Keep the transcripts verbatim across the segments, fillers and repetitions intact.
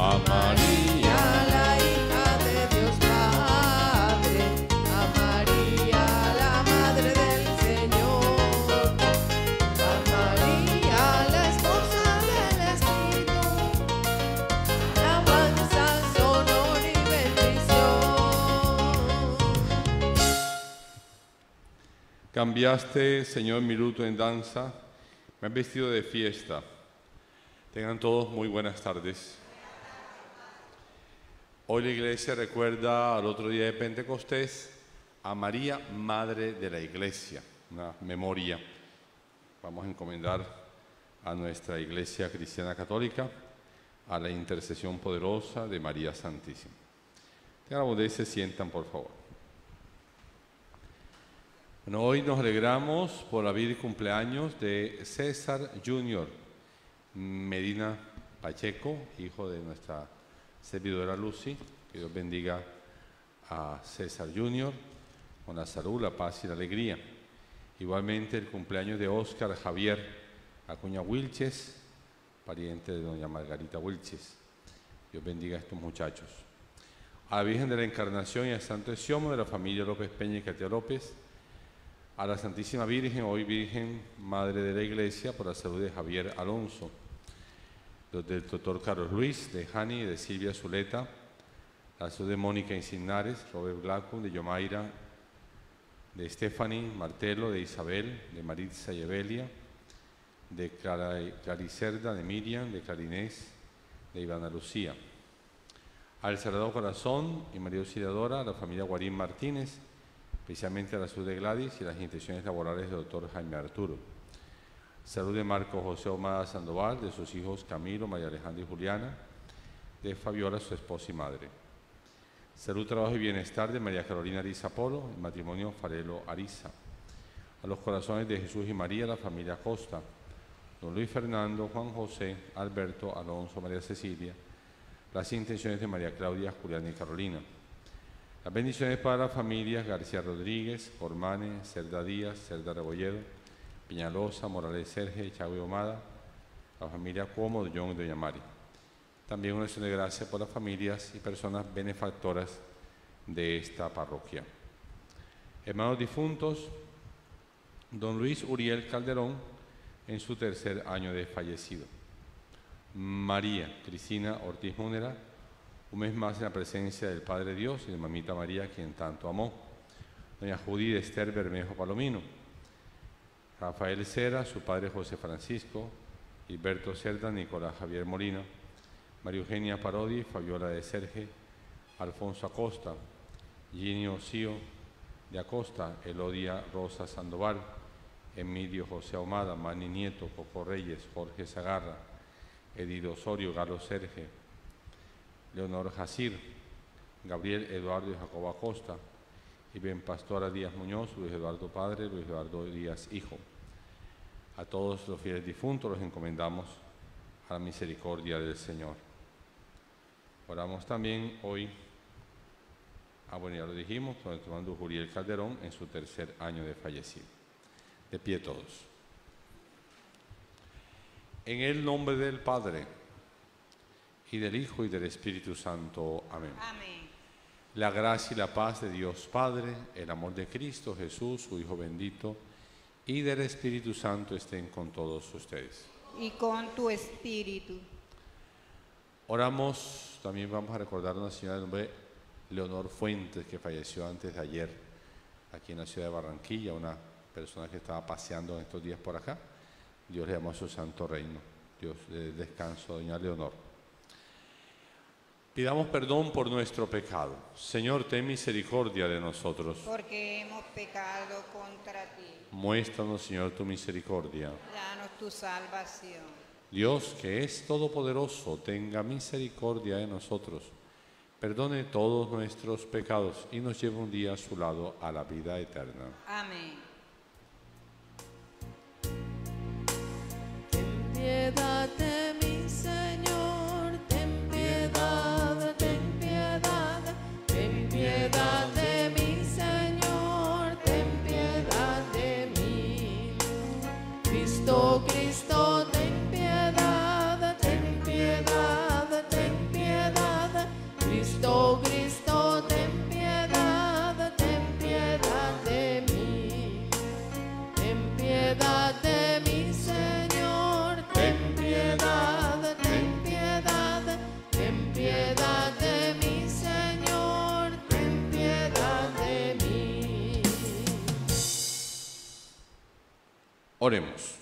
a María, la hija de Dios Padre, a María, la madre del Señor, a María, la esposa del Espíritu, alabanzas, honor y bendición. Cambiaste, Señor, mi luto en danza, me has vestido de fiesta. Tengan todos muy buenas tardes. Hoy la iglesia recuerda al otro día de Pentecostés a María, Madre de la Iglesia, una memoria. Vamos a encomendar a nuestra Iglesia Cristiana Católica a la intercesión poderosa de María Santísima. Tengan la bondad y se sientan, por favor. Bueno, hoy nos alegramos por la vida y cumpleaños de César Junior Medina Pacheco, hijo de nuestra servidora Lucy. Que Dios bendiga a César Junior con la salud, la paz y la alegría. Igualmente el cumpleaños de Óscar Javier Acuña Wilches, pariente de doña Margarita Wilches. Dios bendiga a estos muchachos. A la Virgen de la Encarnación y al Santo Exiomo de la familia López Peña y Katia López. A la Santísima Virgen, hoy Virgen Madre de la Iglesia, por la salud de Javier Alonso. Del doctor Carlos Luis, de Jani y de Silvia Zuleta, la salud de Mónica Insignares, Robert Blacum, de Yomaira, de Stephanie Martelo, de Isabel, de Maritza y Evelia, de Clara, Claricerda, de Miriam, de Clarinés, de Ivana Lucía. Al Sagrado Corazón y María Auxiliadora, a la familia Guarín Martínez, especialmente a la salud de Gladys y las intenciones laborales del doctor Jaime Arturo. Salud de Marco José Omada Sandoval, de sus hijos Camilo, María Alejandra y Juliana, de Fabiola, su esposa y madre. Salud, trabajo y bienestar de María Carolina Ariza Polo, el matrimonio Farelo Ariza. A los corazones de Jesús y María, la familia Costa, don Luis Fernando, Juan José, Alberto, Alonso, María Cecilia, las intenciones de María Claudia, Juliana y Carolina. Las bendiciones para las familias García Rodríguez, Cormane, Cerda Díaz, Cerda Rebolledo, Peñalosa, Morales Sergio, Chagüe Omada, la familia Cuomo, de John y Doña Mari. También una acción de gracias por las familias y personas benefactoras de esta parroquia. Hermanos difuntos, don Luis Uriel Calderón, en su tercer año de fallecido. María Cristina Ortiz Múnera, un mes más en la presencia del Padre Dios y de Mamita María, quien tanto amó. Doña Judith Esther Bermejo Palomino. Rafael Cera, su padre José Francisco, Gilberto Cerda, Nicolás Javier Molina, María Eugenia Parodi, Fabiola de Serge, Alfonso Acosta, Ginio Cío de Acosta, Elodia Rosa Sandoval, Emilio José Ahumada, Manny Nieto, Coco Reyes, Jorge Zagarra, Edido Osorio, Galo Serge, Leonor Jacir, Gabriel Eduardo y Jacobo Acosta, Ibén Pastora Díaz Muñoz, Luis Eduardo Padre, Luis Eduardo Díaz Hijo. A todos los fieles difuntos los encomendamos a la misericordia del Señor. Oramos también hoy, ah bueno, ya lo dijimos, con el hermano Juriel Calderón en su tercer año de fallecido. De pie todos. En el nombre del Padre, y del Hijo y del Espíritu Santo. Amén. Amén. La gracia y la paz de Dios Padre, el amor de Cristo Jesús, su Hijo bendito, y del Espíritu Santo estén con todos ustedes. Y con tu espíritu. Oramos, también vamos a recordar a una señora de nombre Leonor Fuentes, que falleció antes de ayer, aquí en la ciudad de Barranquilla, una persona que estaba paseando en estos días por acá. Dios le llamó a su santo reino. Dios le dé descanso a doña Leonor. Pidamos perdón por nuestro pecado. Señor, ten misericordia de nosotros. Porque hemos pecado contra ti. Muéstranos, Señor, tu misericordia. Danos tu salvación. Dios, que es todopoderoso, tenga misericordia de nosotros. Perdone todos nuestros pecados y nos lleve un día a su lado a la vida eterna. Amén. Ten piedad de mí, Señor, ten piedad, ten piedad, ten piedad de mí, Señor, ten piedad de mí. Cristo, Cristo, ten piedad, ten piedad, ten piedad. Oremos.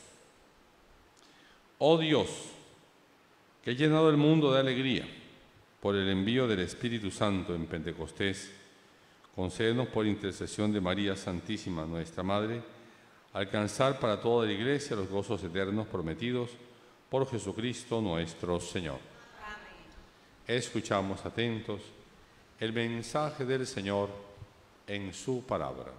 Oh Dios, que has llenado el mundo de alegría por el envío del Espíritu Santo en Pentecostés, concédenos por intercesión de María Santísima, nuestra Madre, alcanzar para toda la Iglesia los gozos eternos prometidos por Jesucristo nuestro Señor. Amén. Escuchamos atentos el mensaje del Señor en su palabra.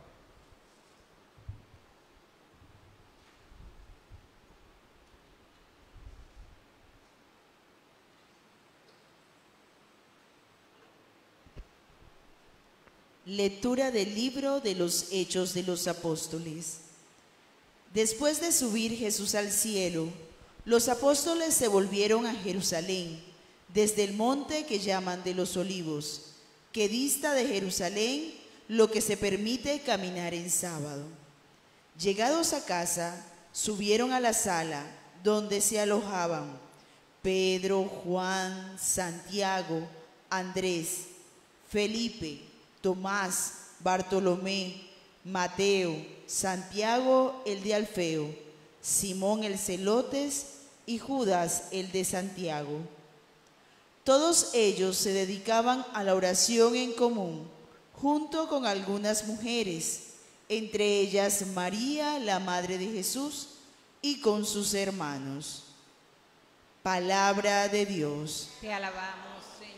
Lectura del libro de los Hechos de los Apóstoles. Después de subir Jesús al cielo, los apóstoles se volvieron a Jerusalén, desde el monte que llaman de los Olivos, que dista de Jerusalén lo que se permite caminar en sábado. Llegados a casa, subieron a la sala donde se alojaban Pedro, Juan, Santiago, Andrés, Felipe, Tomás, Bartolomé, Mateo, Santiago el de Alfeo, Simón el Celotes y Judas el de Santiago. Todos ellos se dedicaban a la oración en común, junto con algunas mujeres, entre ellas María, la madre de Jesús, y con sus hermanos. Palabra de Dios. Te alabamos, Señor.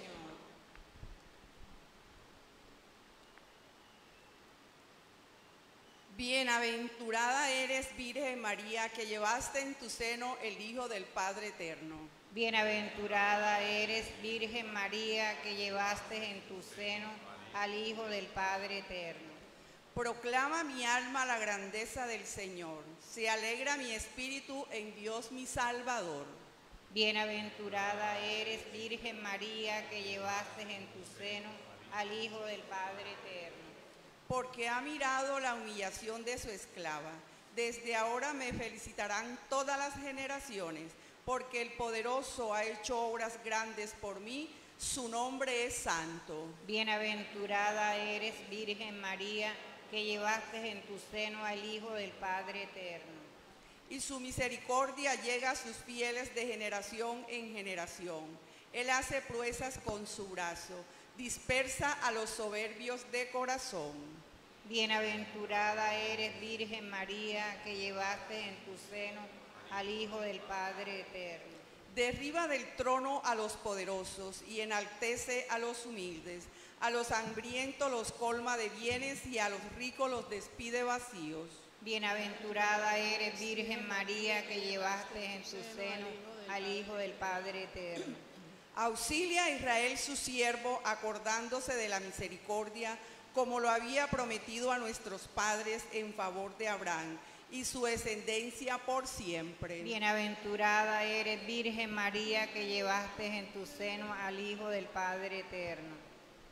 Bienaventurada eres, Virgen María, que llevaste en tu seno el Hijo del Padre Eterno. Bienaventurada eres, Virgen María, que llevaste en tu seno al Hijo del Padre Eterno. Proclama mi alma la grandeza del Señor. Se alegra mi espíritu en Dios mi Salvador. Bienaventurada eres, Virgen María, que llevaste en tu seno al Hijo del Padre Eterno. Porque ha mirado la humillación de su esclava. Desde ahora me felicitarán todas las generaciones, porque el poderoso ha hecho obras grandes por mí, su nombre es santo. Bienaventurada eres, Virgen María, que llevaste en tu seno al Hijo del Padre Eterno. Y su misericordia llega a sus fieles de generación en generación. Él hace proezas con su brazo, dispersa a los soberbios de corazón. Bienaventurada eres, Virgen María, que llevaste en tu seno al Hijo del Padre Eterno. Derriba del trono a los poderosos y enaltece a los humildes. A los hambrientos los colma de bienes y a los ricos los despide vacíos. Bienaventurada eres, Virgen María, que llevaste en tu seno al Hijo del Padre Eterno. Auxilia a Israel su siervo, acordándose de la misericordia, como lo había prometido a nuestros padres en favor de Abraham, y su descendencia por siempre. Bienaventurada eres, Virgen María, que llevaste en tu seno al Hijo del Padre Eterno.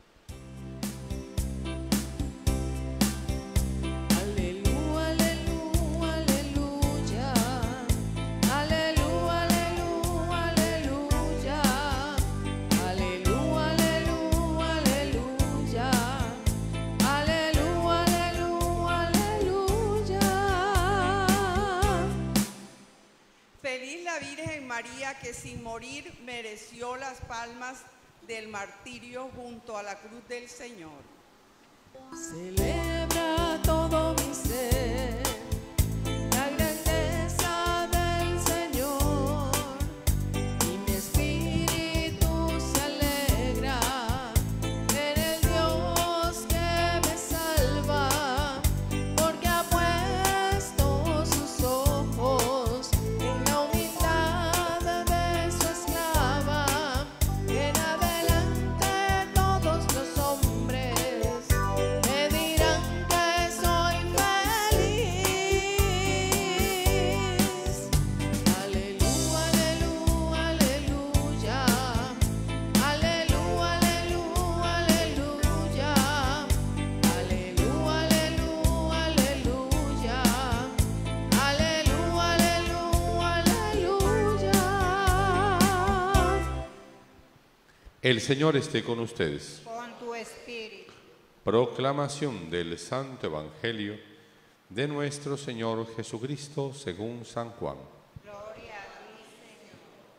Aleluya, aleluya, aleluya. Aleluya, aleluya, aleluya. Aleluya, aleluya, aleluya. Aleluya, aleluya, aleluya. Feliz la Virgen María, que sin morir mereció las palmas del martirio junto a la cruz del Señor. Celebra todo mi ser la grandeza del Señor, y mi espíritu se alegra en el Dios que me salva, porque ha puesto sus ojos en la humildad de su esclava. En adelante todos los hombres me dirán que soy feliz. Aleluya, aleluya, aleluya. Aleluya, aleluya, aleluya. Aleluya, aleluya, aleluya. Aleluya, aleluya, aleluya. El Señor esté con ustedes. Con tu espíritu. Proclamación del Santo Evangelio de nuestro Señor Jesucristo según San Juan. Gloria a ti, Señor.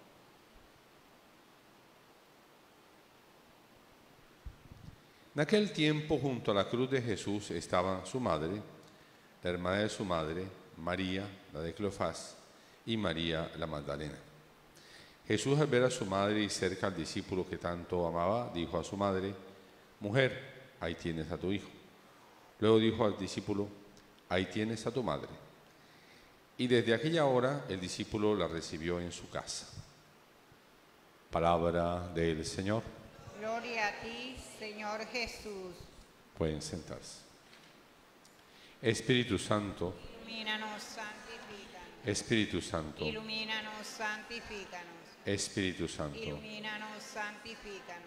En aquel tiempo, junto a la cruz de Jesús, estaba su madre, la hermana de su madre, María, la de Cleofás, y María la Magdalena. Jesús, al ver a su madre y cerca al discípulo que tanto amaba, dijo a su madre: Mujer, ahí tienes a tu hijo. Luego dijo al discípulo: Ahí tienes a tu madre. Y desde aquella hora el discípulo la recibió en su casa. Palabra del Señor. Gloria a ti, Señor Jesús. Pueden sentarse. Espíritu Santo, Ilumínanos, santifícanos. Espíritu Santo, Ilumínanos, santifícanos. Espíritu Santo. Ilumínanos, santifícanos.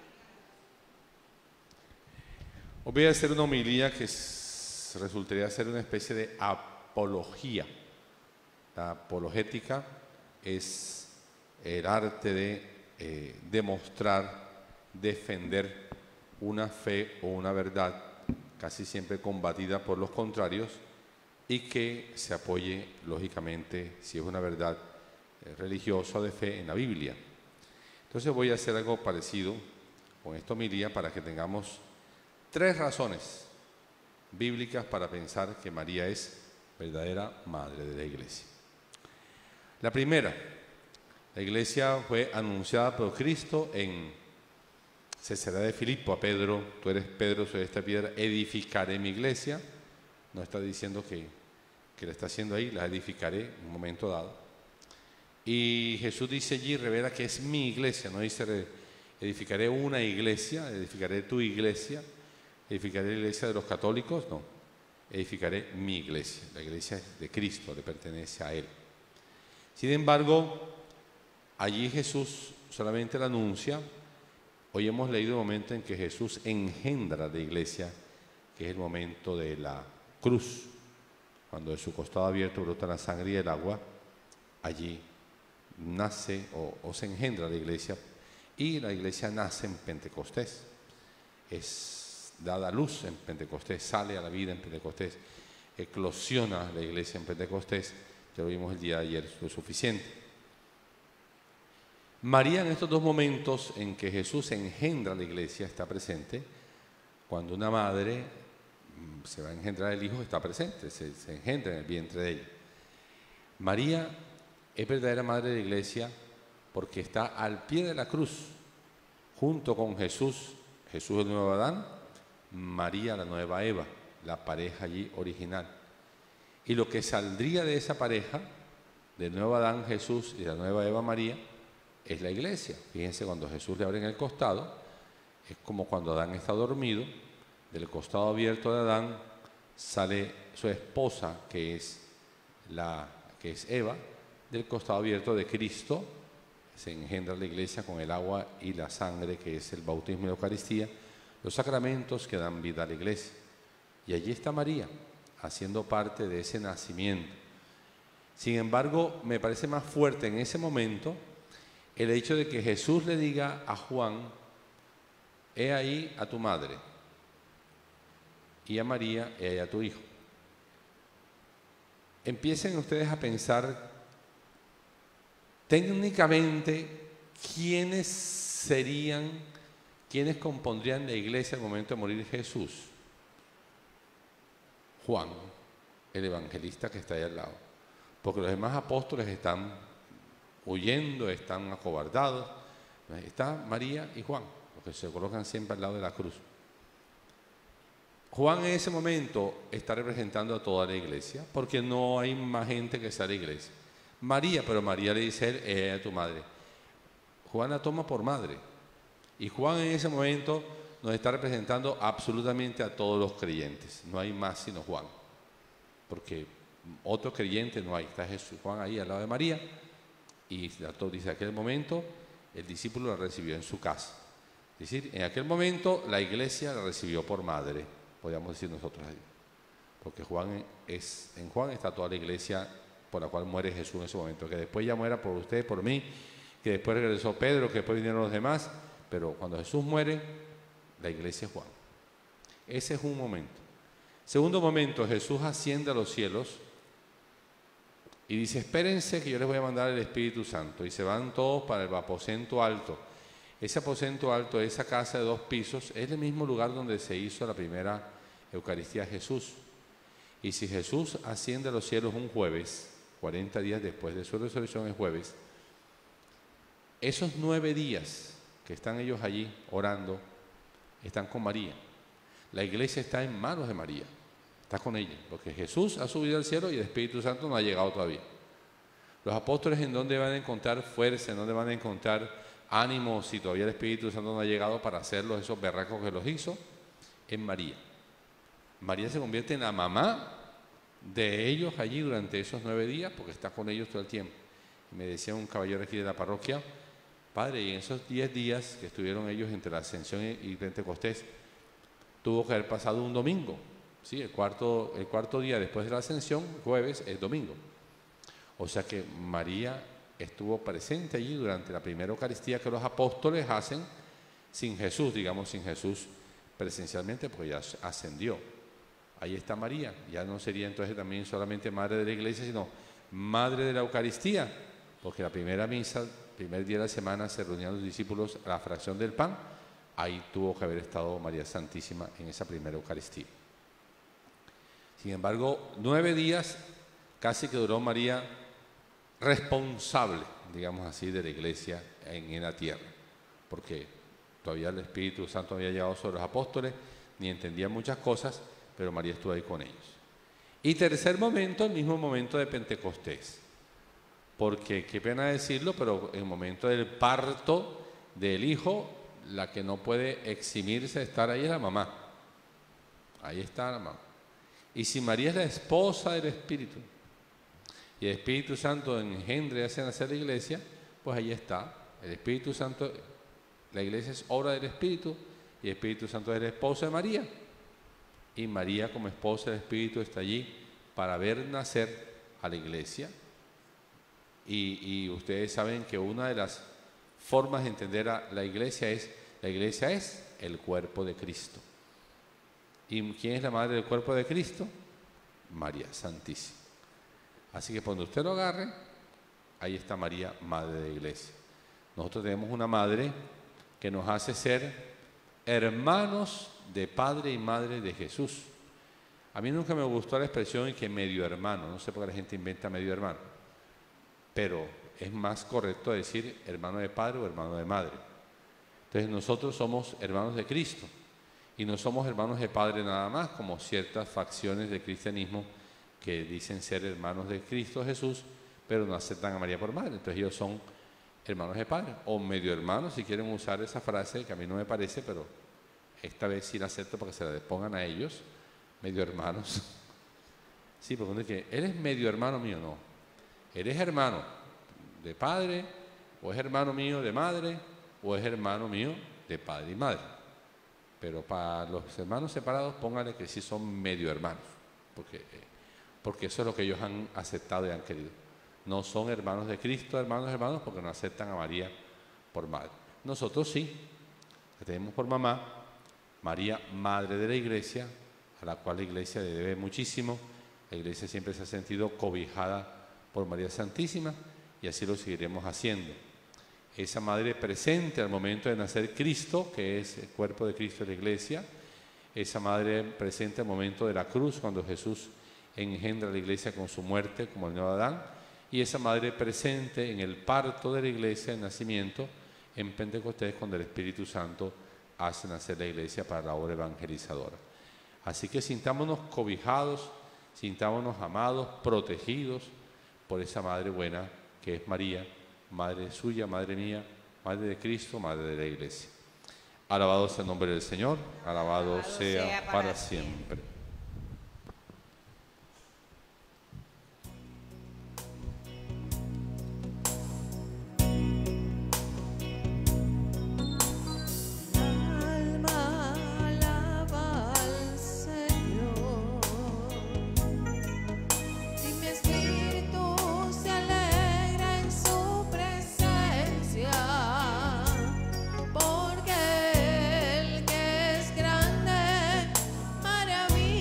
Os voy a hacer una homilía que es- resultaría ser una especie de apología. La apologética es el arte de eh, demostrar, defender una fe o una verdad, casi siempre combatida por los contrarios, y que se apoye, lógicamente, si es una verdad eh, religiosa o de fe, en la Biblia. Entonces voy a hacer algo parecido con esta homilía para que tengamos tres razones bíblicas para pensar que María es verdadera madre de la Iglesia. La primera, la Iglesia fue anunciada por Cristo en Cesarea de Filipo a Pedro: tú eres Pedro, sobre esta piedra edificaré mi iglesia. No está diciendo que, que la está haciendo ahí, la edificaré en un momento dado. Y Jesús dice allí, revela que es mi iglesia, no dice edificaré una iglesia, edificaré tu iglesia, edificaré la iglesia de los católicos, no, edificaré mi iglesia, la iglesia es de Cristo, le pertenece a Él. Sin embargo, allí Jesús solamente la anuncia. Hoy hemos leído el momento en que Jesús engendra la iglesia, que es el momento de la cruz, cuando de su costado abierto brota la sangre y el agua. Allí nace o, o se engendra la iglesia, y la iglesia nace en Pentecostés, es dada a luz en Pentecostés, sale a la vida en Pentecostés, eclosiona la iglesia en Pentecostés. Ya lo vimos el día de ayer, lo suficiente. María, en estos dos momentos en que Jesús engendra la iglesia, está presente. Cuando una madre mm, se va a engendrar el hijo, está presente, se, se engendra en el vientre de ella. María es verdadera madre de la iglesia porque está al pie de la cruz, junto con Jesús, Jesús el nuevo Adán, María la nueva Eva, la pareja allí original. Y lo que saldría de esa pareja, del nuevo Adán Jesús y la nueva Eva María, es la iglesia. Fíjense, cuando Jesús le abre en el costado, es como cuando Adán está dormido, del costado abierto de Adán sale su esposa, que es, la, que es Eva, del costado abierto de Cristo se engendra la iglesia con el agua y la sangre, que es el bautismo y la Eucaristía, los sacramentos que dan vida a la iglesia. Y allí está María, haciendo parte de ese nacimiento. Sin embargo, me parece más fuerte en ese momento el hecho de que Jesús le diga a Juan: he ahí a tu madre, y a María, he ahí a tu hijo. Empiecen ustedes a pensar técnicamente quiénes serían, quiénes compondrían la iglesia al momento de morir Jesús. Juan, el evangelista que está ahí al lado, porque los demás apóstoles están huyendo, están acobardados. Está María y Juan, los que se colocan siempre al lado de la cruz. Juan en ese momento está representando a toda la iglesia, porque no hay más gente que sea la iglesia. María, pero María le dice a él: eh, a tu madre. Juan la toma por madre, y Juan en ese momento nos está representando absolutamente a todos los creyentes. No hay más sino Juan, porque otro creyente no hay. Está Jesús, Juan ahí al lado de María, y dice: en aquel momento el discípulo la recibió en su casa. Es decir, en aquel momento la iglesia la recibió por madre, podríamos decir nosotros ahí, porque Juan es, en Juan está toda la iglesia por la cual muere Jesús en ese momento, que después ya muera por usted, por mí, que después regresó Pedro, que después vinieron los demás, pero cuando Jesús muere, la iglesia es Juan. Ese es un momento. Segundo momento, Jesús asciende a los cielos y dice, espérense que yo les voy a mandar el Espíritu Santo. Y se van todos para el aposento alto. Ese aposento alto, esa casa de dos pisos, es el mismo lugar donde se hizo la primera Eucaristía a Jesús. Y si Jesús asciende a los cielos un jueves, cuarenta días después de su resurrección es jueves, esos nueve días que están ellos allí orando, están con María. La iglesia está en manos de María, está con ella, porque Jesús ha subido al cielo y el Espíritu Santo no ha llegado todavía. Los apóstoles, ¿en dónde van a encontrar fuerza? ¿En dónde van a encontrar ánimo si todavía el Espíritu Santo no ha llegado para hacerlos esos berracos que los hizo? En María. María se convierte en la mamá de ellos allí durante esos nueve días, porque está con ellos todo el tiempo. Y me decía un caballero aquí de la parroquia, padre, y en esos diez días que estuvieron ellos entre la Ascensión y Pentecostés, tuvo que haber pasado un domingo, ¿sí? El cuarto, el cuarto día después de la Ascensión, jueves, es domingo. O sea que María estuvo presente allí durante la primera Eucaristía que los apóstoles hacen sin Jesús, digamos sin Jesús presencialmente, porque ya ascendió. Ahí está María, ya no sería entonces también solamente madre de la iglesia, sino madre de la Eucaristía, porque la primera misa, el primer día de la semana, se reunían los discípulos a la fracción del pan. Ahí tuvo que haber estado María Santísima en esa primera Eucaristía. Sin embargo, nueve días casi que duró María responsable, digamos así, de la iglesia en, en la tierra, porque todavía el Espíritu Santo había llegado sobre los apóstoles, ni entendían muchas cosas, pero María estuvo ahí con ellos. Y tercer momento, el mismo momento de Pentecostés, porque qué pena decirlo, pero en el momento del parto del hijo, la que no puede eximirse de estar ahí es la mamá. Ahí está la mamá. Y si María es la esposa del Espíritu, y el Espíritu Santo engendra y hace nacer la iglesia, pues ahí está. El Espíritu Santo, la iglesia es obra del Espíritu, y el Espíritu Santo es la esposa de María. Y María, como esposa del Espíritu, está allí para ver nacer a la iglesia. Y, y ustedes saben que una de las formas de entender a la iglesia es, la iglesia es el cuerpo de Cristo. ¿Y quién es la madre del cuerpo de Cristo? María Santísima. Así que cuando usted lo agarre, ahí está María, madre de la iglesia. Nosotros tenemos una madre que nos hace ser hermanos de padre y madre de Jesús. A mí nunca me gustó la expresión que medio hermano, no sé por qué la gente inventa medio hermano, pero es más correcto decir hermano de padre o hermano de madre. Entonces nosotros somos hermanos de Cristo y no somos hermanos de padre nada más, como ciertas facciones del cristianismo que dicen ser hermanos de Cristo Jesús, pero no aceptan a María por madre. Entonces ellos son hermanos de padre o medio hermanos, si quieren usar esa frase, que a mí no me parece, pero esta vez sí la acepto para que se la pongan a ellos, medio hermanos. Sí, porque uno dice, ¿eres medio hermano mío? No. ¿Eres hermano de padre, o es hermano mío de madre, o es hermano mío de padre y madre? Pero para los hermanos separados, pónganle que sí son medio hermanos, porque, porque eso es lo que ellos han aceptado y han querido. No son hermanos de Cristo, hermanos, hermanos, porque no aceptan a María por madre. Nosotros sí, la tenemos por mamá, María, madre de la iglesia, a la cual la iglesia le debe muchísimo. La iglesia siempre se ha sentido cobijada por María Santísima y así lo seguiremos haciendo. Esa madre presente al momento de nacer Cristo, que es el cuerpo de Cristo de la iglesia, esa madre presente al momento de la cruz, cuando Jesús engendra la iglesia con su muerte, como el nuevo Adán, y esa madre presente en el parto de la iglesia, el nacimiento, en Pentecostés, cuando el Espíritu Santo hace nacer la iglesia para la obra evangelizadora. Así que sintámonos cobijados, sintámonos amados, protegidos por esa madre buena que es María, madre suya, madre mía, madre de Cristo, madre de la iglesia. Alabado sea el nombre del Señor, alabado, alabado sea, sea para, para siempre. siempre. Porque el que es grande, maravilloso.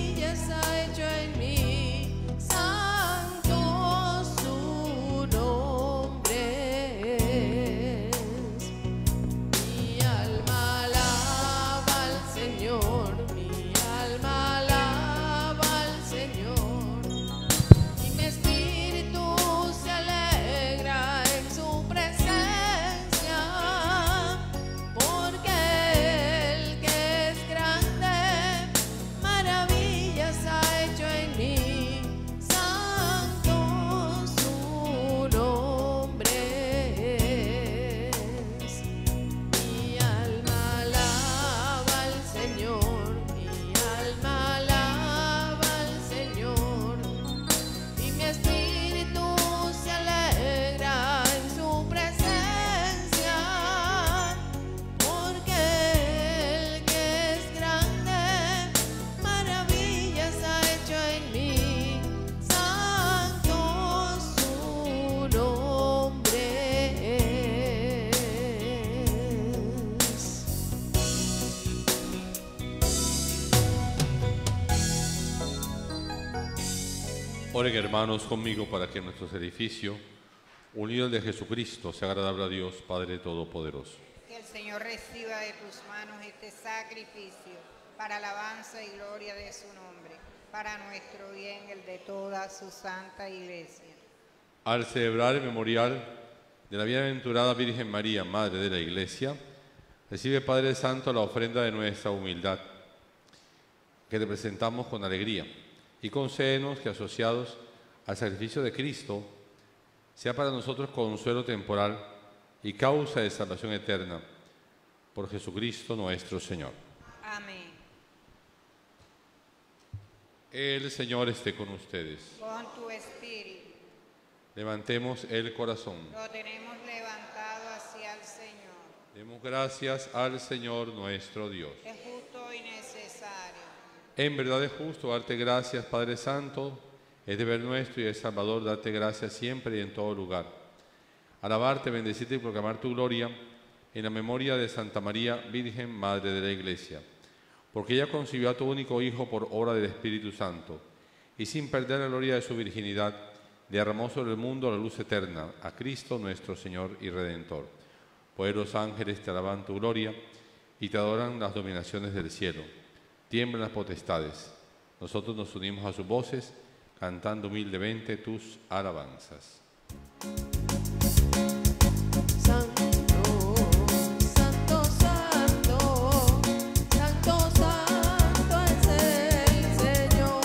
Oren hermanos conmigo para que nuestro edificio, unido al de Jesucristo, sea agradable a Dios, Padre Todopoderoso. Que el Señor reciba de tus manos este sacrificio para alabanza y gloria de su nombre, para nuestro bien, el de toda su santa iglesia. Al celebrar el memorial de la bienaventurada Virgen María, Madre de la Iglesia, recibe, Padre Santo, la ofrenda de nuestra humildad, que te presentamos con alegría, y concédenos que, asociados al sacrificio de Cristo, sea para nosotros consuelo temporal y causa de salvación eterna. Por Jesucristo nuestro Señor. Amén. El Señor esté con ustedes. Con tu espíritu Levantemos el corazón. lo tenemos levantado hacia el Señor. Demos gracias al Señor nuestro Dios. Es justo y necesario. En verdad es justo darte gracias, Padre Santo. Es deber nuestro y es Salvador darte gracias siempre y en todo lugar. Alabarte, bendecirte y proclamar tu gloria en la memoria de Santa María, Virgen Madre de la Iglesia. Porque ella concibió a tu único Hijo por obra del Espíritu Santo, y sin perder la gloria de su virginidad, derramó sobre el mundo la luz eterna, a Cristo nuestro Señor y Redentor. Pues los ángeles te alaban tu gloria y te adoran las dominaciones del cielo. Tiemblan las potestades. Nosotros nos unimos a sus voces, cantando humildemente tus alabanzas. Santo, santo, santo, santo, santo es el Señor.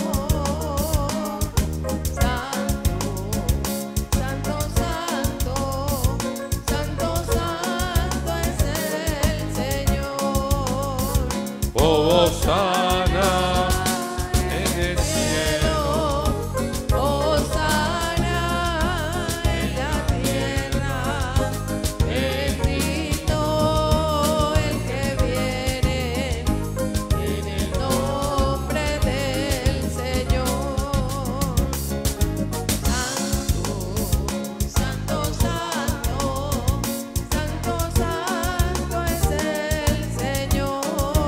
Santo, santo, santo, santo, santo es el Señor. Hosana en el cielo. Hosana en la tierra, bendito el que viene en el nombre del Señor. Santo, santo, santo, santo, santo es el Señor.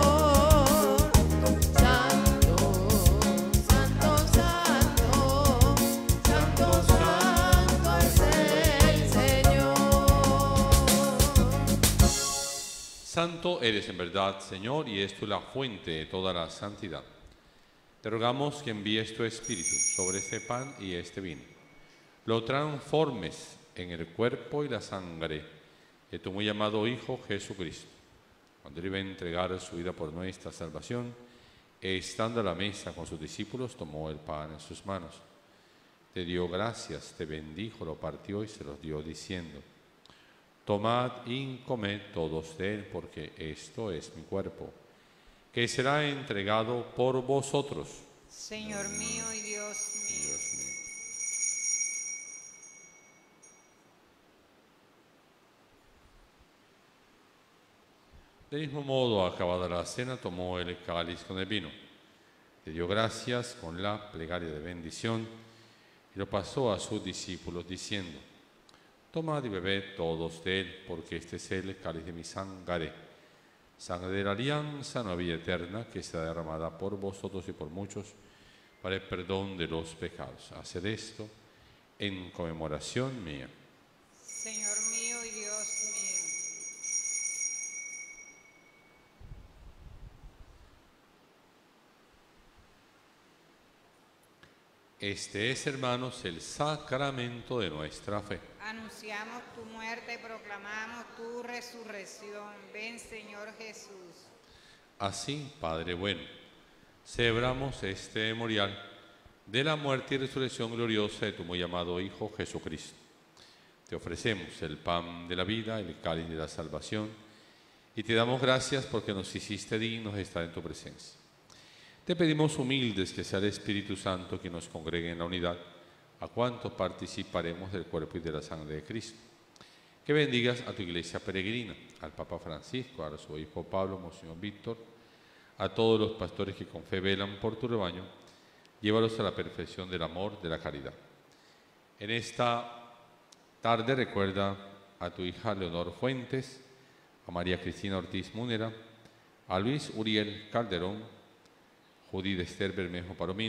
Santo, santo, santo, santo, santo es el Señor. Santo eres en verdad, Señor, y es tú la fuente de toda la santidad. Te rogamos que envíes tu Espíritu sobre este pan y este vino. Lo transformes en el cuerpo y la sangre de tu muy amado Hijo Jesucristo. Cuando él iba a entregar su vida por nuestra salvación, estando a la mesa con sus discípulos, tomó el pan en sus manos. Te dio gracias, te bendijo, lo partió y se los dio diciendo: tomad y comed todos de él, porque esto es mi cuerpo, que será entregado por vosotros. Señor mío y Dios mío. Dios mío. Del mismo modo, acabada la cena, tomó el cáliz con el vino. Le dio gracias con la plegaria de bendición y lo pasó a sus discípulos diciendo: tomad y bebed todos de él, porque este es el cáliz de mi sangre, sangre de la alianza, nueva y eterna, que será derramada por vosotros y por muchos para el perdón de los pecados. Haced esto en conmemoración mía. Señor mío y Dios mío. Este es, hermanos, el sacramento de nuestra fe. Anunciamos tu muerte, proclamamos tu resurrección. Ven, Señor Jesús. Así, Padre bueno, celebramos este memorial de la muerte y resurrección gloriosa de tu muy amado Hijo Jesucristo. Te ofrecemos el pan de la vida, el cáliz de la salvación, y te damos gracias porque nos hiciste dignos de estar en tu presencia. Te pedimos humildes que sea el Espíritu Santo quien nos congregue en la unidad, a cuantos participaremos del cuerpo y de la sangre de Cristo. Que bendigas a tu iglesia peregrina, al Papa Francisco, al arzobispo Pablo, Monseñor Víctor, a todos los pastores que con fe velan por tu rebaño, llévalos a la perfección del amor, de la caridad. En esta tarde recuerda a tu hija Leonor Fuentes, a María Cristina Ortiz Múnera, a Luis Uriel Calderón, Judith Esther Bermejo Palomino,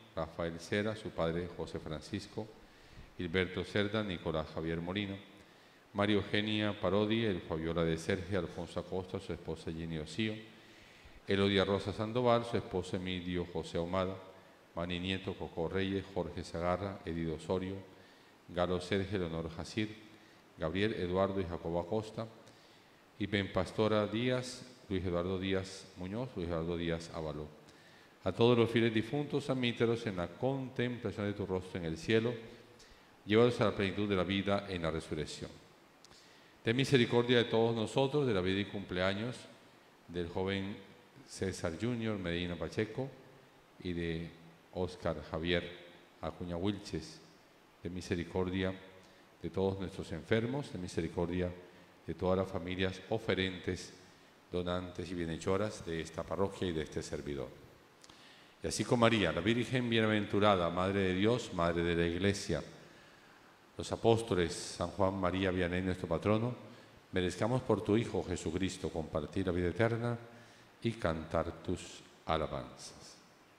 Rafael Cera, su padre José Francisco, Gilberto Cerda, Nicolás Javier Molina, María Eugenia Parodi, el Fabiola de Sergio, Alfonso Acosta, su esposa Jenny Osío, Elodia Rosa Sandoval, su esposo Emilio José Ahumada, Mani Nieto Coco Reyes, Jorge Zagarra, Edido Osorio, Galo Sergio, Leonor Jacir, Gabriel Eduardo y Jacobo Acosta, y Ben Pastora Díaz, Luis Eduardo Díaz Muñoz, Luis Eduardo Díaz Avaló. A todos los fieles difuntos, admítelos en la contemplación de tu rostro en el cielo, llévalos a la plenitud de la vida en la resurrección. Ten misericordia de todos nosotros, de la vida y cumpleaños del joven César Junior Medina Pacheco y de Óscar Javier Acuña Wilches. Ten misericordia de todos nuestros enfermos, ten misericordia de todas las familias oferentes, donantes y bienhechoras de esta parroquia y de este servidor. Y así con María, la Virgen bienaventurada, Madre de Dios, Madre de la Iglesia, los apóstoles, San Juan María Vianney, nuestro patrono, merezcamos por tu Hijo Jesucristo compartir la vida eterna y cantar tus alabanzas.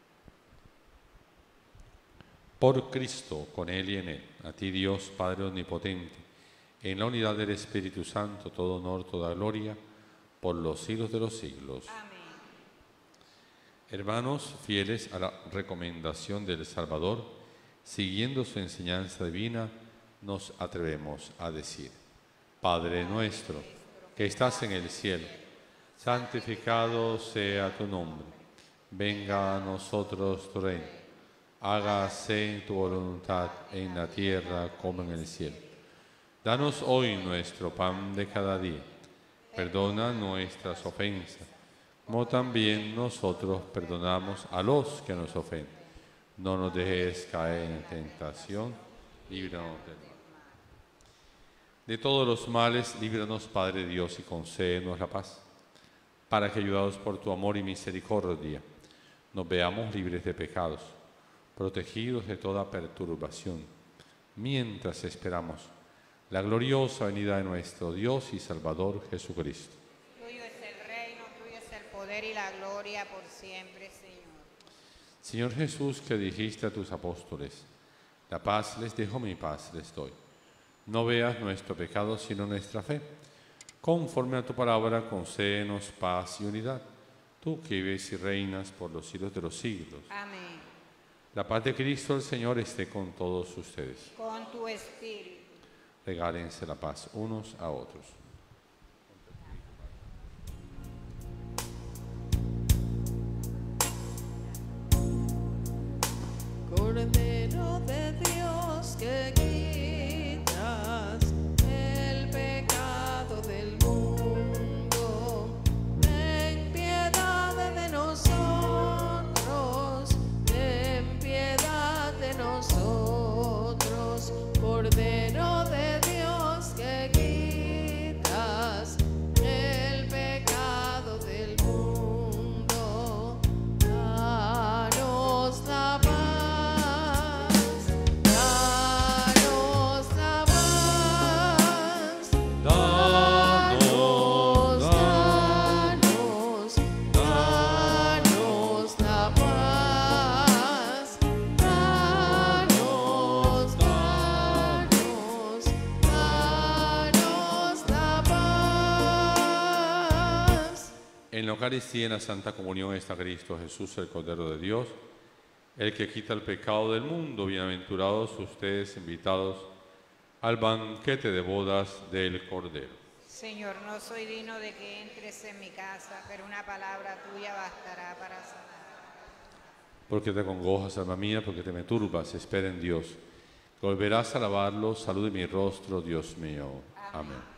Por Cristo, con Él y en Él, a ti Dios Padre Omnipotente, en la unidad del Espíritu Santo, todo honor, toda gloria, por los siglos de los siglos. Amén. Hermanos fieles a la recomendación del Salvador, siguiendo su enseñanza divina, nos atrevemos a decir: Padre nuestro, que estás en el cielo, santificado sea tu nombre. Venga a nosotros tu reino. Hágase tu voluntad en la tierra como en el cielo. Danos hoy nuestro pan de cada día. Perdona nuestras ofensas, como también nosotros perdonamos a los que nos ofenden. No nos dejes caer en tentación, líbranos del mal. De todos los males, líbranos, Padre Dios, y concédenos la paz, para que, ayudados por tu amor y misericordia, nos veamos libres de pecados, protegidos de toda perturbación, mientras esperamos la gloriosa venida de nuestro Dios y Salvador Jesucristo. Tuyo es el reino, tuyo es el poder y la gloria por siempre, Señor. Señor Jesús, que dijiste a tus apóstoles: la paz les dejo, mi paz les doy. No veas nuestro pecado, sino nuestra fe. Conforme a tu palabra, concédenos paz y unidad. Tú que vives y reinas por los siglos de los siglos. Amén. La paz de Cristo el Señor esté con todos ustedes. Con tu espíritu. Regálense la paz unos a otros. Cordero de Dios, que quitas el pecado del mundo, ten piedad de nosotros, ten piedad de nosotros. Cordero de Dios, que quitas el pecado del mundo, danos la paz. En la Eucaristía, en la Santa Comunión, está Cristo Jesús, el Cordero de Dios, el que quita el pecado del mundo. Bienaventurados ustedes, invitados al banquete de bodas del Cordero. Señor, no soy digno de que entres en mi casa, pero una palabra tuya bastará para sanar. Porque te congojas, alma mía, porque te me turbas, espera en Dios. Volverás a alabarlo, salud de mi rostro, Dios mío. Amén. Amén.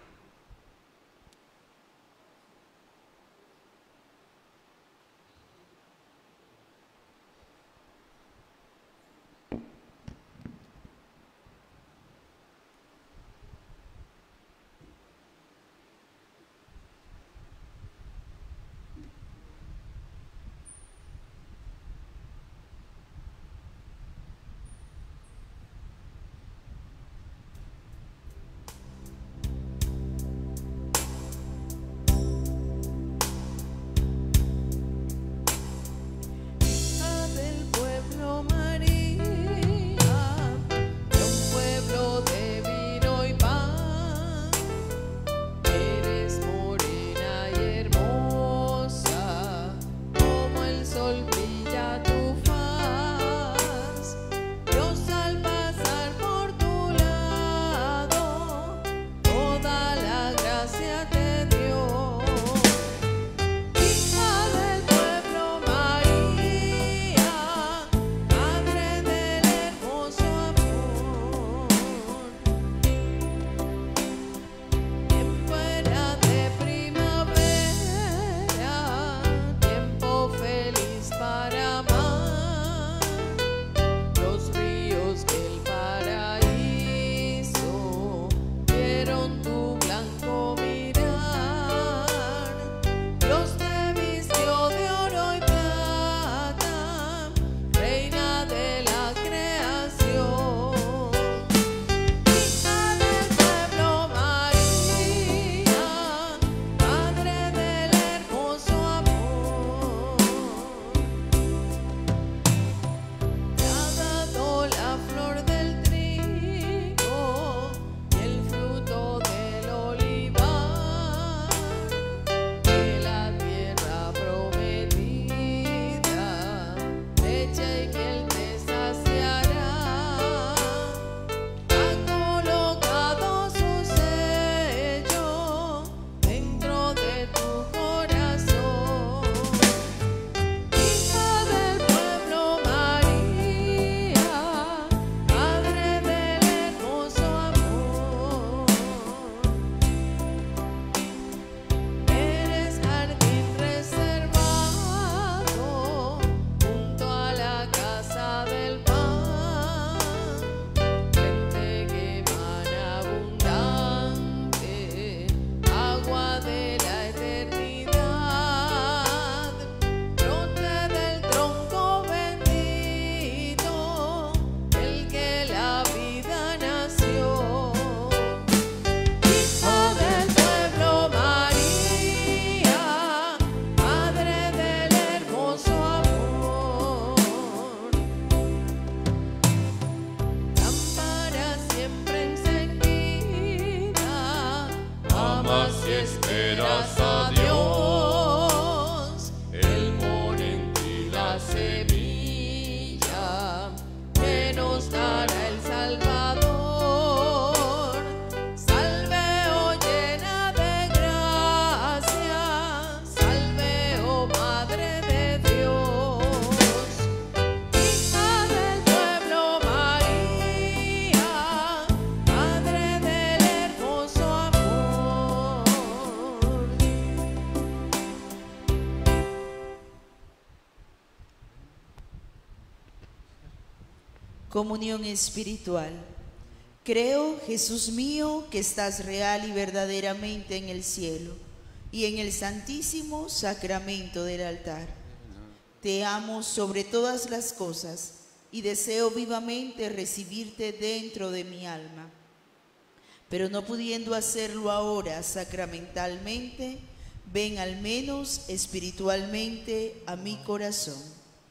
Comunión espiritual. Creo, Jesús mío, que estás real y verdaderamente en el cielo y en el santísimo sacramento del altar. Te amo sobre todas las cosas y deseo vivamente recibirte dentro de mi alma. Pero no pudiendo hacerlo ahora sacramentalmente, ven al menos espiritualmente a mi corazón.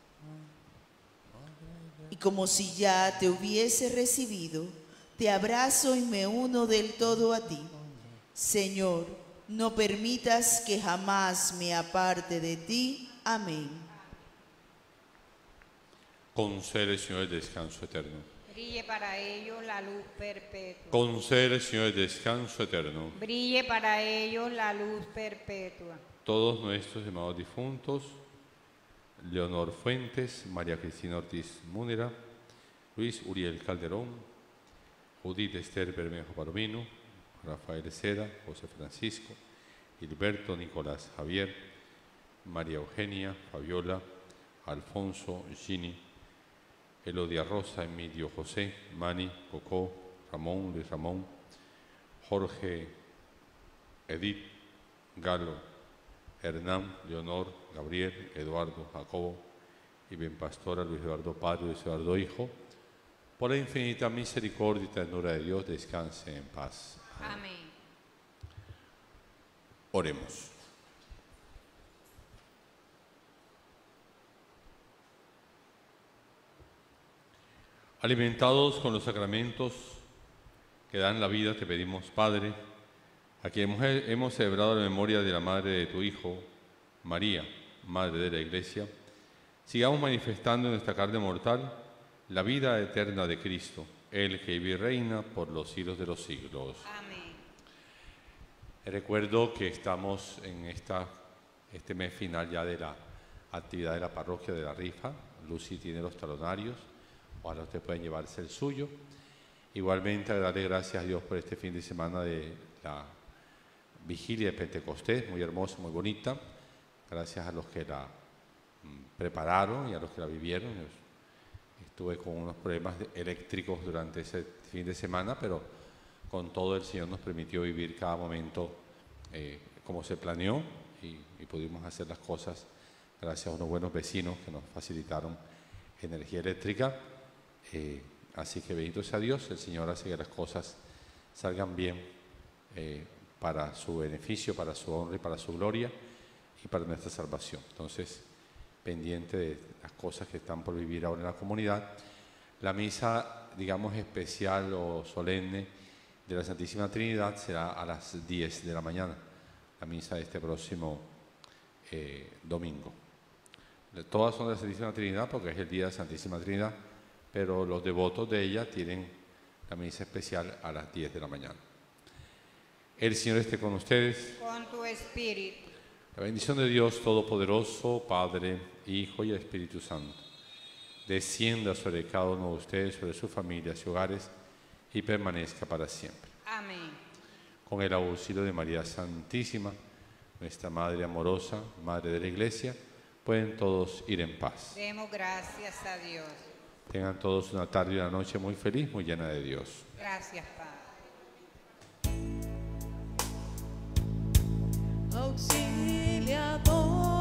Y como si ya te hubiese recibido, te abrazo y me uno del todo a ti. Señor, no permitas que jamás me aparte de ti. Amén. Concede, Señor, el descanso eterno. Brille para ellos la luz perpetua. Concede, Señor, el descanso eterno. Brille para ellos la luz perpetua. Todos nuestros hermanos difuntos, Leonor Fuentes, María Cristina Ortiz Múnera, Luis Uriel Calderón, Judith Esther Bermejo Palomino, Rafael Seda, José Francisco, Gilberto Nicolás Javier, María Eugenia, Fabiola, Alfonso, Gini, Elodia Rosa, Emilio José, Mani, Cocó, Ramón, Luis Ramón, Jorge, Edith, Galo, Hernán, Leonor, Gabriel, Eduardo, Jacobo y bien pastora Luis Eduardo Padre y Luis Eduardo Hijo, por la infinita misericordia y ternura de Dios, descanse en paz. Amén. Oremos. Alimentados con los sacramentos que dan la vida, te pedimos, Padre, a quien hemos, hemos celebrado la memoria de la Madre de tu Hijo, María, Madre de la Iglesia, sigamos manifestando en nuestra carne mortal la vida eterna de Cristo, el que vive y reina por los siglos de los siglos. Amén. Recuerdo que estamos en esta, este mes final ya de la actividad de la parroquia de la rifa. Lucy tiene los talonarios, ojalá ustedes puedan llevarse el suyo. Igualmente, darle gracias a Dios por este fin de semana de la vigilia de Pentecostés, muy hermosa, muy bonita. Gracias a los que la mm, prepararon y a los que la vivieron. Estuve con unos problemas eléctricos durante ese fin de semana, pero con todo el Señor nos permitió vivir cada momento eh, como se planeó y, y pudimos hacer las cosas gracias a unos buenos vecinos que nos facilitaron energía eléctrica. Eh, así que bendito sea Dios, el Señor hace que las cosas salgan bien eh, para su beneficio, para su honra y para su gloria y para nuestra salvación. Entonces, pendiente de las cosas que están por vivir ahora en la comunidad. La misa, digamos, especial o solemne de la Santísima Trinidad será a las diez de la mañana, la misa de este próximo eh, domingo. Todas son de la Santísima Trinidad porque es el día de la Santísima Trinidad, pero los devotos de ella tienen la misa especial a las diez de la mañana. El Señor esté con ustedes. Con tu espíritu. La bendición de Dios Todopoderoso, Padre, Hijo y Espíritu Santo, descienda sobre cada uno de ustedes, sobre sus familias y hogares, y permanezca para siempre. Amén. Con el auxilio de María Santísima, nuestra Madre amorosa, Madre de la Iglesia, pueden todos ir en paz. Demos gracias a Dios. Tengan todos una tarde y una noche muy feliz, muy llena de Dios. Gracias, Padre. Auxiliador.